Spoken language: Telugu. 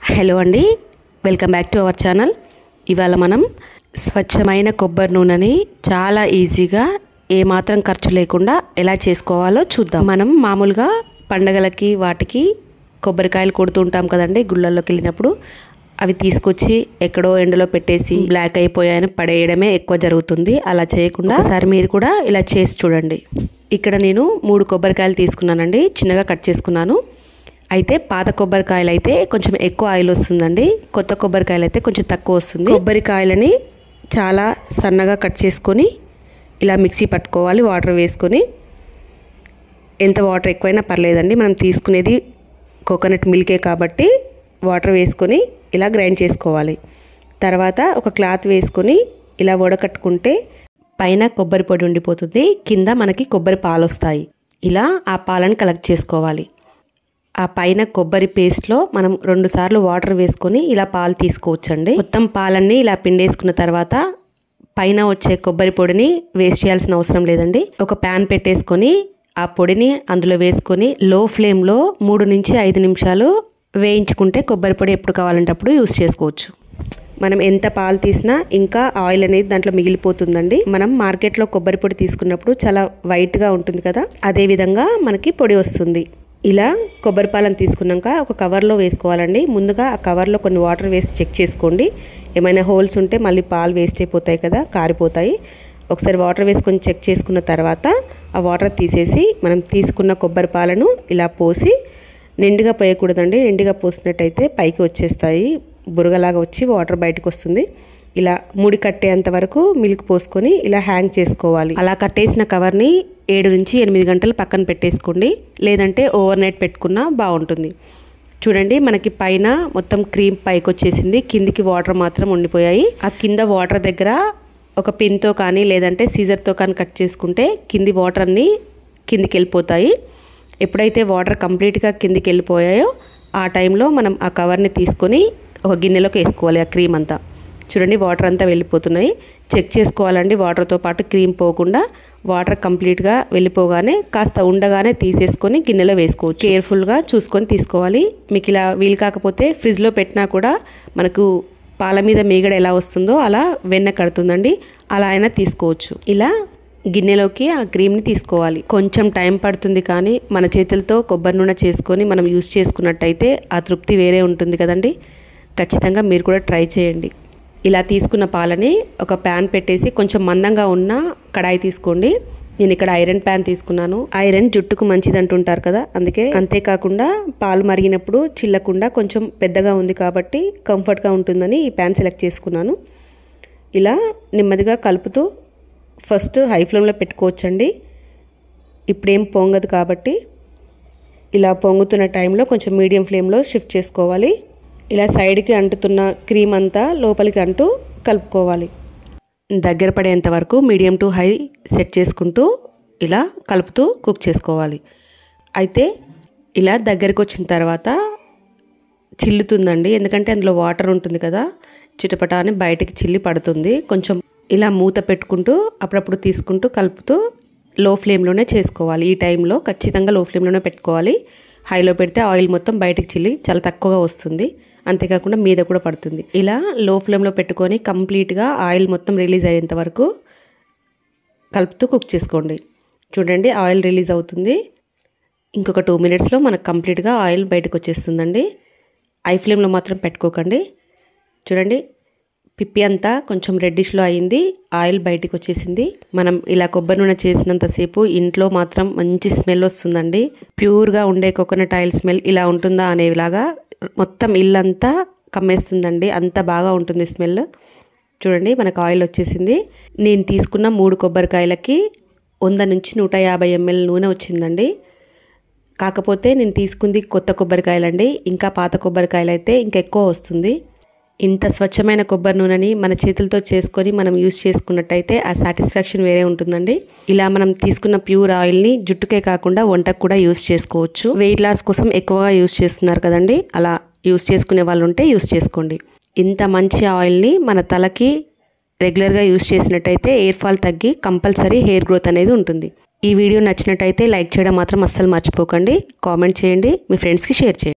హలో అండి, welcome back to our channel. ఇవాళ మనం స్వచ్ఛమైన కొబ్బరి నూనెని చాలా ఈజీగా ఏమాత్రం ఖర్చు లేకుండా ఎలా చేసుకోవాలో చూద్దాం. మనం మామూలుగా పండగలకి వాటికి కొబ్బరికాయలు కొడుతూ ఉంటాం కదండి, గుళ్ళల్లోకి వెళ్ళినప్పుడు. అవి తీసుకొచ్చి ఎక్కడో ఎండలో పెట్టేసి బ్లాక్ అయిపోయాయని పడేయడమే ఎక్కువ జరుగుతుంది. అలా చేయకుండా ఒకసారి మీరు కూడా ఇలా చేసి చూడండి. ఇక్కడ నేను 3 కొబ్బరికాయలు తీసుకున్నానండి, చిన్నగా కట్ చేసుకున్నాను. అయితే పాత కొబ్బరికాయలు అయితే కొంచెం ఎక్కువ ఆయిల్ వస్తుందండి, కొత్త కొబ్బరికాయలు అయితే కొంచెం తక్కువ వస్తుంది. కొబ్బరికాయలని చాలా సన్నగా కట్ చేసుకొని ఇలా మిక్సీ పట్టుకోవాలి, వాటర్ వేసుకొని. ఎంత వాటర్ ఎక్కువైనా పర్లేదండి, మనం తీసుకునేది కోకోనట్ మిల్కే కాబట్టి వాటర్ వేసుకొని ఇలా గ్రైండ్ చేసుకోవాలి. తర్వాత ఒక క్లాత్ వేసుకొని ఇలా వడకట్టుకుంటే పైన కొబ్బరి పొడి ఉండిపోతుంది, కింద మనకి కొబ్బరి పాలు వస్తాయి. ఇలా ఆ పాలను కలెక్ట్ చేసుకోవాలి. ఆ పైన కొబ్బరి పేస్ట్లో మనం 2 సార్లు వాటర్ వేసుకొని ఇలా పాలు తీసుకోవచ్చండి. మొత్తం పాలన్నీ ఇలా పిండేసుకున్న తర్వాత పైన వచ్చే కొబ్బరి పొడిని వేస్ట్ చేయాల్సిన అవసరం లేదండి. ఒక ప్యాన్ పెట్టేసుకొని ఆ పొడిని అందులో వేసుకొని లో ఫ్లేమ్లో 3 నుంచి 5 నిమిషాలు వేయించుకుంటే కొబ్బరి పొడి ఎప్పుడు కావాలంటే అప్పుడు యూస్ చేసుకోవచ్చు. మనం ఎంత పాలు తీసినా ఇంకా ఆయిల్ అనేది దాంట్లో మిగిలిపోతుందండి. మనం మార్కెట్లో కొబ్బరి పొడి తీసుకున్నప్పుడు చాలా వైట్గా ఉంటుంది కదా, అదే విధంగా మనకి పొడి వస్తుంది. ఇలా కొబ్బరి పాలను తీసుకున్నాక ఒక కవర్లో వేసుకోవాలండి. ముందుగా ఆ కవర్లో కొన్ని వాటర్ వేసి చెక్ చేసుకోండి. ఏమైనా హోల్స్ ఉంటే మళ్ళీ పాలు వేస్ట్ అయిపోతాయి కదా, కారిపోతాయి. ఒకసారి వాటర్ వేసుకొని చెక్ చేసుకున్న తర్వాత ఆ వాటర్ తీసేసి మనం తీసుకున్న కొబ్బరి పాలను ఇలా పోసి, నిండుగా పోయకూడదండి, నిండుగా పోసినట్టయితే పైకి వచ్చేస్తాయి, బురగలాగా వచ్చి వాటర్ బయటకు వస్తుంది. ఇలా ముడి కట్టేంత వరకు మిల్క్ పోసుకొని ఇలా హ్యాంగ్ చేసుకోవాలి. అలా కట్టేసిన కవర్ని 7 నుంచి 8 గంటలు పక్కన పెట్టేసుకోండి, లేదంటే ఓవర్ నైట్ పెట్టుకున్నా బాగుంటుంది. చూడండి, మనకి పైన మొత్తం క్రీమ్ పైకి వచ్చేసింది, కిందికి వాటర్ మాత్రం ఉండిపోయాయి. ఆ కింద వాటర్ దగ్గర ఒక పిన్తో కానీ లేదంటే సీజర్తో కానీ కట్ చేసుకుంటే కింది వాటర్ అన్నీ కిందికి వెళ్ళిపోతాయి. ఎప్పుడైతే వాటర్ కంప్లీట్గా కిందికి వెళ్ళిపోయాయో ఆ టైంలో మనం ఆ కవర్ని తీసుకొని ఒక గిన్నెలోకి వేసుకోవాలి. ఆ క్రీమ్ అంతా చూడండి, వాటర్ అంతా వెళ్ళిపోతున్నాయి. చెక్ చేసుకోవాలండి, వాటర్తో పాటు క్రీమ్ పోకుండా. వాటర్ కంప్లీట్గా వెళ్ళిపోగానే కాస్త ఉండగానే తీసేసుకొని గిన్నెలో వేసుకోవచ్చు. కేర్ఫుల్గా చూసుకొని తీసుకోవాలి. మీకు ఇలా వీలు కాకపోతే ఫ్రిడ్జ్లో పెట్టినా కూడా మనకు పాల మీద మీగడ ఎలా వస్తుందో అలా వెన్న కడుతుందండి, అలా అయినా తీసుకోవచ్చు. ఇలా గిన్నెలోకి ఆ క్రీమ్ని తీసుకోవాలి. కొంచెం టైం పడుతుంది, కానీ మన చేతులతో కొబ్బరి నూనె చేసుకొని మనం యూస్ చేసుకున్నట్టయితే ఆ తృప్తి వేరే ఉంటుంది కదండి. ఖచ్చితంగా మీరు కూడా ట్రై చేయండి. ఇలా తీసుకున్న పాలని ఒక ప్యాన్ పెట్టేసి కొంచెం మందంగా ఉన్న కడాయి తీసుకోండి. నేను ఇక్కడ ఐరన్ ప్యాన్ తీసుకున్నాను. ఐరన్ జుట్టుకు మంచిది అంటుంటారు కదా, అందుకే. అంతేకాకుండా పాలు మరిగినప్పుడు చిల్లకుండా కొంచెం పెద్దగా ఉంది కాబట్టి కంఫర్ట్గా ఉంటుందని ఈ ప్యాన్ సెలెక్ట్ చేసుకున్నాను. ఇలా నెమ్మదిగా కలుపుతూ ఫస్ట్ హై ఫ్లేమ్లో పెట్టుకోవచ్చండి, ఇప్పుడేం పొంగదు కాబట్టి. ఇలా పొంగుతున్న టైంలో కొంచెం మీడియం ఫ్లేమ్లో షిఫ్ట్ చేసుకోవాలి. ఇలా సైడ్కి అంటుతున్న క్రీమ్ అంతా లోపలికి అంటూ కలుపుకోవాలి. దగ్గర పడేంత వరకు మీడియం టు హై సెట్ చేసుకుంటూ ఇలా కలుపుతూ కుక్ చేసుకోవాలి. అయితే ఇలా దగ్గరికి వచ్చిన తర్వాత చిల్లుతుందండి, ఎందుకంటే అందులో వాటర్ ఉంటుంది కదా, చిటపటా అని బయటికి చిల్లి పడుతుంది. కొంచెం ఇలా మూత పెట్టుకుంటూ అప్పుడప్పుడు తీసుకుంటూ కలుపుతూ లో ఫ్లేమ్లోనే చేసుకోవాలి. ఈ టైంలో ఖచ్చితంగా లో ఫ్లేమ్లోనే పెట్టుకోవాలి. హైలో పెడితే ఆయిల్ మొత్తం బయటికి చిల్లి చాలా తక్కువగా వస్తుంది, అంతేకాకుండా మీద కూడా పడుతుంది. ఇలా లో ఫ్లేమ్లో పెట్టుకొని కంప్లీట్గా ఆయిల్ మొత్తం రిలీజ్ అయ్యేంత వరకు కలుపుతూ కుక్ చేసుకోండి. చూడండి, ఆయిల్ రిలీజ్ అవుతుంది. ఇంకొక 2 మినిట్స్లో మనకు కంప్లీట్గా ఆయిల్ బయటకు వచ్చేస్తుందండి. హై ఫ్లేమ్లో మాత్రం పెట్టుకోకండి. చూడండి, పిప్పి అంతా కొంచెం రెడ్డిష్లో అయింది, ఆయిల్ బయటకు వచ్చేసింది. మనం ఇలా కొబ్బరి నూనె చేసినంతసేపు ఇంట్లో మాత్రం మంచి స్మెల్ వస్తుందండి. ప్యూర్గా ఉండే కోకోనట్ ఆయిల్ స్మెల్ ఇలా ఉంటుందా అనేలాగా మొత్తం ఇల్లంతా కమ్మేస్తుందండి, అంత బాగా ఉంటుంది స్మెల్. చూడండి, మనకు ఆయిల్ వచ్చేసింది. నేను తీసుకున్న 3 కొబ్బరికాయలకి 100 నుంచి 150 ml నూనె వచ్చిందండి. కాకపోతే నేను తీసుకుంది కొత్త కొబ్బరికాయలండి, ఇంకా పాత కొబ్బరికాయలు అయితే ఇంకా ఎక్కువ వస్తుంది. ఇంత స్వచ్ఛమైన కొబ్బరి నూనెని మన చేతులతో చేసుకొని మనం యూస్ చేసుకున్నట్టయితే ఆ సాటిస్ఫాక్షన్ వేరే ఉంటుందండి. ఇలా మనం తీసుకున్న ప్యూర్ ఆయిల్ని జుట్టుకే కాకుండా వంటకు కూడా యూస్ చేసుకోవచ్చు. వెయిట్ లాస్ కోసం ఎక్కువగా యూస్ చేస్తున్నారు కదండి, అలా యూస్ చేసుకునే వాళ్ళు ఉంటే యూస్ చేసుకోండి. ఇంత మంచి ఆయిల్ని మన తలకి రెగ్యులర్గా యూస్ చేసినట్టయితే ఎయిర్ ఫాల్ తగ్గి కంపల్సరీ హెయిర్ గ్రోత్ అనేది ఉంటుంది. ఈ వీడియో నచ్చినట్టయితే లైక్ చేయడం మాత్రం అస్సలు మర్చిపోకండి. కామెంట్ చేయండి, మీ ఫ్రెండ్స్కి షేర్ చేయండి.